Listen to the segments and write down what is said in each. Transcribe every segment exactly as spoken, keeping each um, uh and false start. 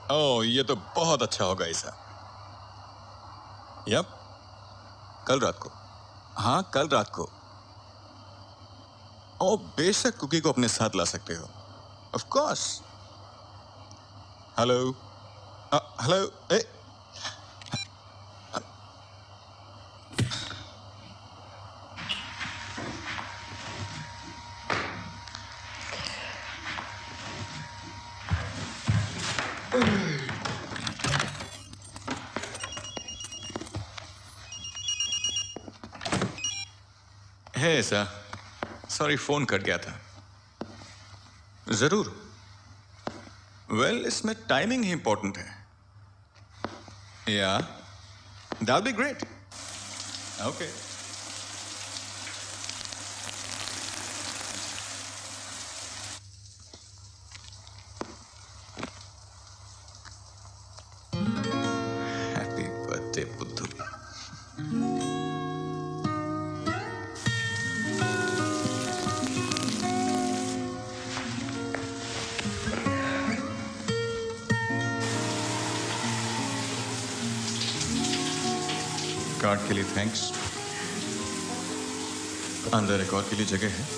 ओह, ये तो बहुत अच्छा होगा ईसा। यप, कल रात को। हाँ, कल रात को। ओह, बेशक कुकी को अपने साथ ला सकते हो। Of course. हेलो, हेलो, ए हे ईसा, सॉरी फोन कट गया था। जरूर। वेल, इसमें टाइमिंग ही इंपॉर्टेंट है। Yeah, that be great. Okay. Happy birthday बुद्धू। कार्ड के लिए थैंक्स। अंदर एक और के लिए जगह है।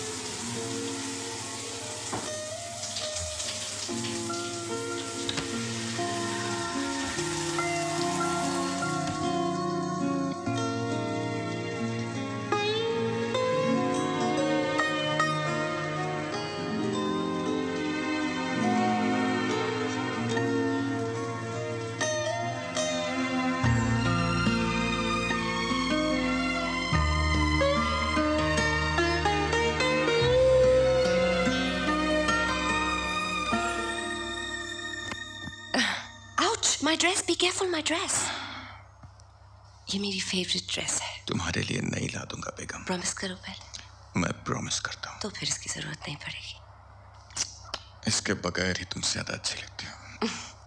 My dress, be careful, my dress. ये मेरी फेवरेट ड्रेस है। तुम्हारे लिए नहीं ला दूंगा बेगम। प्रॉमिस करो पहले। मैं प्रॉमिस करता हूँ। तो फिर इसकी जरूरत नहीं पड़ेगी। इसके बगैर ही तुम ज्यादा अच्छी लगती हो।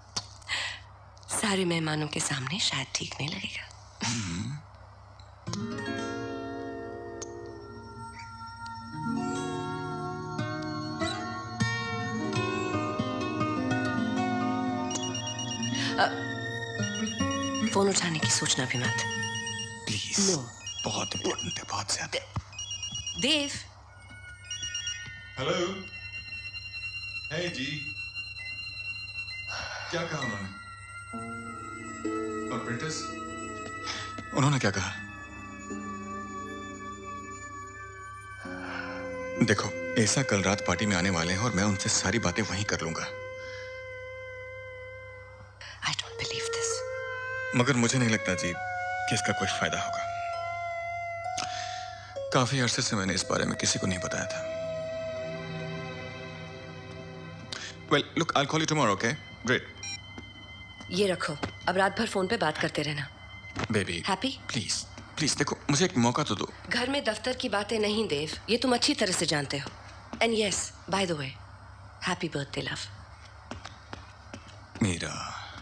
सारे मेहमानों के सामने शायद ठीक नहीं लगेगा। फोन उठाने की सोचना भी मत। प्लीज। नो। बहुत इंपॉर्टेंट है, बहुत ज्यादा। देव। हेलो। हे जी। क्या कहा उन्होंने? और प्रिंटर्स? उन्होंने क्या कहा? देखो, ऐसा कल रात पार्टी में आने वाले हैं और मैं उनसे सारी बातें वहीं कर लूंगा। I don't believe this. मगर मुझे नहीं लगता जी कि इसका कोई फायदा होगा। काफी अरसे से मैंने इस बारे में किसी को नहीं बताया था। Well, look, I'll call you tomorrow, okay? Great. ये रखो, अब रात भर फोन पे बात करते रहना। बेबी। हैप्पी? प्लीज, प्लीज देखो, मुझे एक मौका तो दो। घर में दफ्तर की बातें नहीं देव, ये तुम अच्छी तरह से जानते हो। And yes, by the way, happy birthday love. Meera.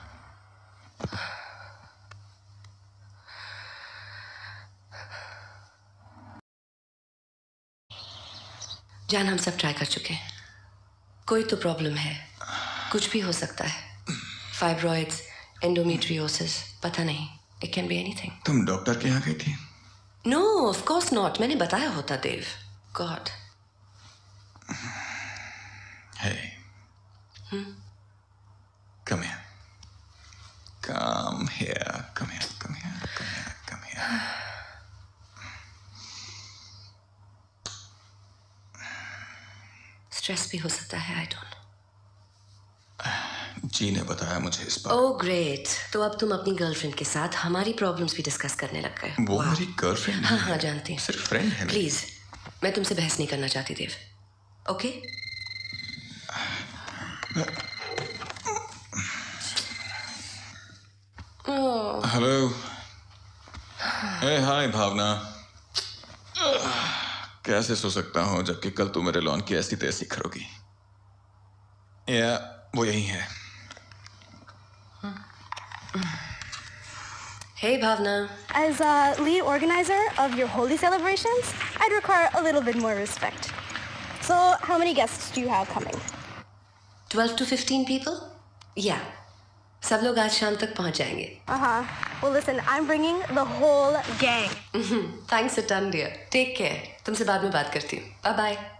जान, हम सब ट्राई कर चुके हैं। कोई तो प्रॉब्लम है, कुछ भी हो सकता है। फाइब्रॉइड्स, एंडोमेट्रियोसिस, पता नहीं। It can be anything. तुम डॉक्टर के यहाँ गई थी? No, of course not. मैंने बताया होता Dev. God. Hey. Come here. Come here. Come here. Come here. Come here. Come here. Stress भी हो सकता है, आई डोंट। जी ने बताया मुझे इस बार। ओह ग्रेट, तो अब तुम अपनी गर्लफ्रेंड के साथ हमारी प्रॉब्लम्स भी डिस्कस करने लग गए। वो मेरी गर्लफ्रेंड हाँ हाँ जानती हूँ, सिर्फ फ्रेंड है। प्लीज, मैं तुमसे बहस नहीं करना चाहती देव। ओके? हेलो। हे हाय भावना। कैसे सो सकता हूँ जबकि कल तू मेरे लॉन की ऐसी तैसी करोगी। या वो यही है। Hey Bhavna. As a lead organizer of your holy celebrations, I'd require a little bit more respect. So, how many guests do you have coming? twelve to fifteen people? Yeah. सब लोग आज शाम तक पहुंच जाएंगे। Uh-huh. Well, listen, I'm bringing the whole gang. Thanks a ton dear. Take care. तुमसे बाद में बात करती हूँ। Bye bye.